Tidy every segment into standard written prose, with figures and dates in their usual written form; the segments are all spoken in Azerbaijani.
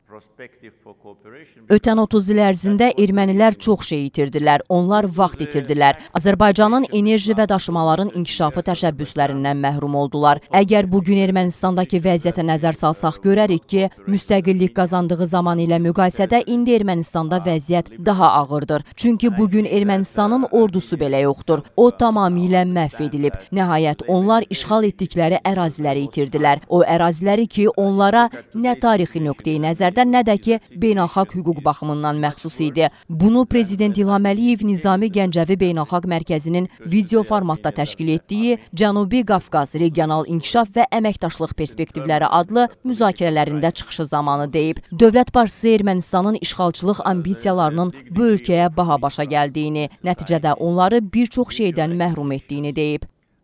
Ötən 30 il ərzində ermənilər çox şey itirdilər, onlar vaxt itirdilər. Azərbaycanın enerji və daşımaların inkişafı təşəbbüslərindən məhrum oldular. Əgər bugün Ermənistandakı vəziyyətə nəzər salsaq görərik ki, müstəqillik qazandığı zaman ilə müqayisədə indi Ermənistanda vəziyyət daha ağırdır. Çünki bugün Ermənistanın ordusu belə yoxdur. O tamamilə məhv edilib. Nəhayət, onlar işğal etdikləri əraziləri itirdilər. O əraziləri ki, onlara nə tarixi nöqteyi nəzərdən, nə də ki, beynəlxalq hüquq baxımından məxsus idi. Bunu Prezident İlham Əliyev Nizami Gəncəvi Beynəlxalq Mərkəzinin video formatda təşkil etdiyi Cənubi Qafqaz Regional İnkişaf və Əməkdaşlıq Perspektivləri adlı müzakirələrində çıxışı zamanı deyib. Dövlət başçısı Ermənistanın işğalçılıq ambisiyalarının bu ölkəyə baha başa gəldiyini, nəticədə onları bir çox şeydən məhrum etdiyini deyib.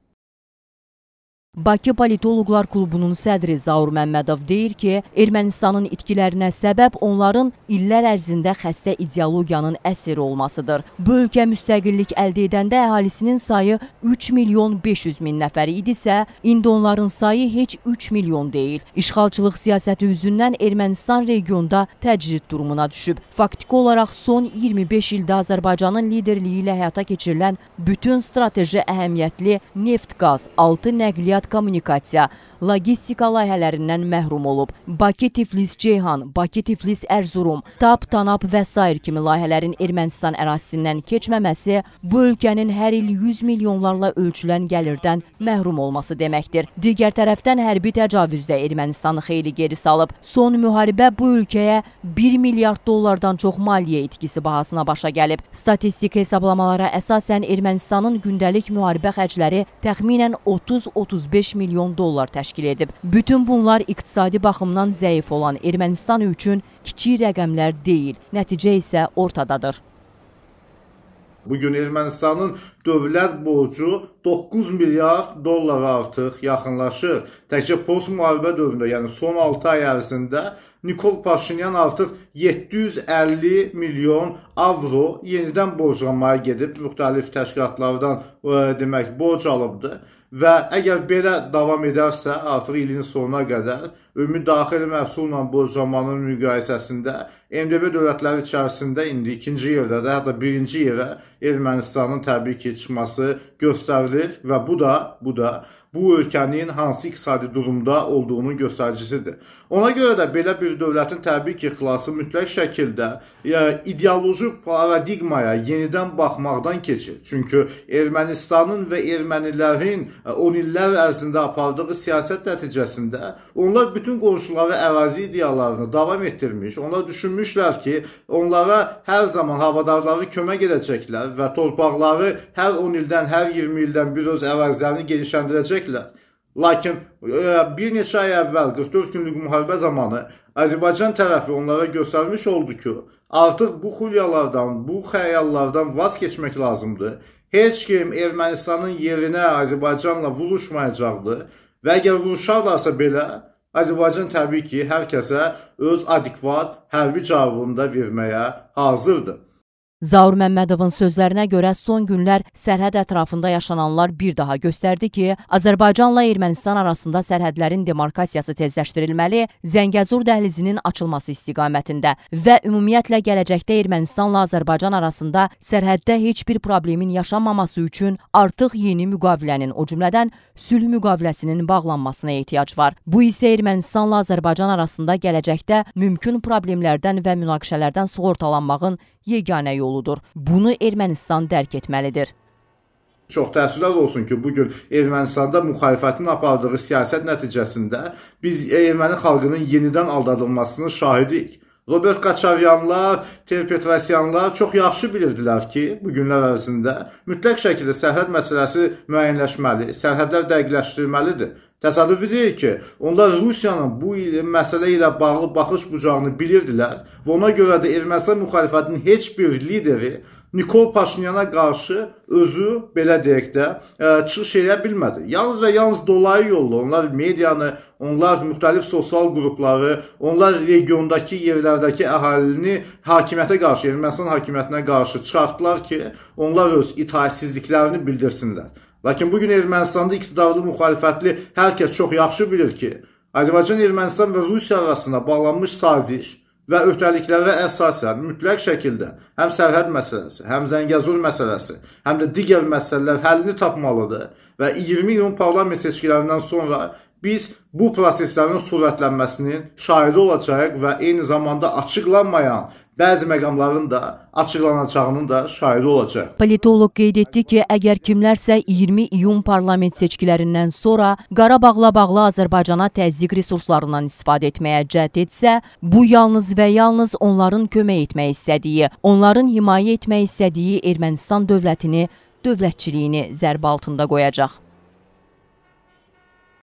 Bakı Politoloqlar Klubunun sədri Zaur Məmmədov deyir ki, Ermənistanın itkilərinə səbəb onların illər ərzində xəstə ideologiyanın əsiri olmasıdır. Bu ölkə müstəqillik əldə edəndə əhalisinin sayı 3 milyon 500 min nəfər idisə, indi onların sayı heç 3 milyon deyil. İşğalçılıq siyasəti üzündən Ermənistan regionda təcrid durumuna düşüb. Faktiki olaraq son 25 ildə Azərbaycanın liderliyi ilə həyata keçirilən bütün strateji əhəmiyyətli neft, qaz, altı nəqliyyat kommunikasiya, logistika layihələrindən məhrum olub. Bakı-Tiflis-Ceyhan, Bakı-Tiflis-Ərzurum, TAP, TANAP və s. kimi layihələrin Ermənistan ərazisindən keçməməsi bu ölkənin hər il 100 milyonlarla ölçülən gəlirdən məhrum olması deməkdir. Digər tərəfdən hərbi təcavüzdə Ermənistanı xeyli geri salıb. Son müharibə bu ölkəyə 1 milyard dollardan çox maliyyə itkisi bahasına başa gəlib. Statistik hesablamalara əsasən Ermənistanın gündəlik müharibə xərcləri təxminən 30-35 milyon dollar təşkil edib. Bütün bunlar iqtisadi baxımdan zəif olan Ermənistan üçün kiçik rəqəmlər deyil, nəticə isə ortadadır. Bugün Ermənistanın dövlət borcu 9 milyard dollara artıq yaxınlaşır. Təkcə post-müharibə dövründə, yəni son 6 ay ərzində Nikol Paşinyan artıq 750 milyon avro yenidən borclanmaya gedib, müxtəlif təşkilatlardan demək borc alıbdır. Və əgər belə davam edərsə, artıq ilin sonuna qədər ümumi daxili məhsulla borclanmanın müqayisəsində MDB dövlətləri içərisində indi ikinci yerdədir, hətta birinci yerə Ermənistanın təbii ki çıxması göstərilir və bu da bu ölkənin hansı iqtisadi durumda olduğunun göstəricisidir. Ona görə də belə bir dövlətin təbii ki ixtilası mütləq şəkildə ideoloji paradigmaya yenidən baxmaqdan keçir. Çünki Ermənistanın və ermənilərin 10 illər ərzində apardığı siyasət nəticəsində onlar bütün qonşuları ərazi iddialarını davam etdirmiş. Onlar düşünmüşlər ki, onlara hər zaman havadarları kömək edəcəklər və torpaqları hər 10 ildən, hər 20 ildən bir öz ərazilərini genişləndirəcəklər. Lakin bir neçə ay əvvəl 44 günlük müharibə zamanı Azərbaycan tərəfi onlara göstərmiş oldu ki, artıq bu xülyalardan, bu xəyallardan vaz keçmək lazımdır. Heç kim Ermənistanın yerinə Azərbaycanla vuruşmayacaqdır və əgər vuruşarlarsa belə, Azərbaycan təbii ki, hər kəsə öz adekvat hərbi cavabını da verməyə hazırdır. Zaur Məmmədovun sözlərinə görə son günlər sərhəd ətrafında yaşananlar bir daha göstərdi ki, Azərbaycanla Ermənistan arasında sərhədlərin demarkasiyası tezləşdirilməli, Zəngəzur dəhlizinin açılması istiqamətində və ümumiyyətlə gələcəkdə Ermənistanla Azərbaycan arasında sərhəddə heç bir problemin yaşanmaması üçün artıq yeni müqavilənin, o cümlədən sülh müqaviləsinin bağlanmasına ehtiyac var. Bu isə Ermənistanla Azərbaycan arasında gələcəkdə mümkün problemlərdən və münaqişələrdən sığortalanmağın yeganə yoludur. Bunu Ermənistan dərk etməlidir. Çox təəssüflər olsun ki, bugün Ermənistanda müxalifətin apardığı siyasət nəticəsində biz erməni xalqının yenidən aldadılmasının şahidik. Robert Qaçaryanlar, Ter-Petrosyanlar çox yaxşı bilirdilər ki, bu günlər ərzində mütləq şəkildə sərhəd məsələsi müəyyənləşməli, sərhədlər dəqiqləşdirilməlidir. Təsadüfi deyil ki, onlar Rusiyanın bu məsələ ilə bağlı baxış bucağını bilirdilər və ona görə də Ermənistan müxalifətinin heç bir lideri Nikol Paşinyana qarşı özü, belə deyək də, çıxış edə bilmədi. Yalnız və yalnız dolayı yolla onlar medianı, onlar müxtəlif sosial qrupları, onlar regiondakı yerlərdəki əhalini hakimiyyətə qarşı, Ermənistan hakimiyyətinə qarşı çıxartdılar ki, onlar öz itaətsizliklərini bildirsinlər. Lakin bugün Ermənistanda iqtidarlı, müxalifətli hər kəs çox yaxşı bilir ki, Azərbaycan, Ermənistan və Rusiya arasında bağlanmış saziş və öhdəliklərə əsasən mütləq şəkildə həm sərhəd məsələsi, həm Zəngəzur məsələsi, həm də digər məsələlər həllini tapmalıdır və 20 iyun parlament seçkilərindən sonra biz bu proseslərin sürətlənməsinin şahidi olacağıq və eyni zamanda açıqlanmayan bəzi məqamların da açıqlanacağının da şahidi olacaq. Politoloq qeyd etdi ki, əgər kimlərsə 20 iyun parlament seçkilərindən sonra Qarabağla bağlı Azərbaycana təzyiq resurslarından istifadə etməyə cəhd etsə, bu yalnız və yalnız onların kömək etmək istədiyi, onların himayə etmək istədiyi Ermənistan dövlətini, dövlətçiliyini zərb altında qoyacaq.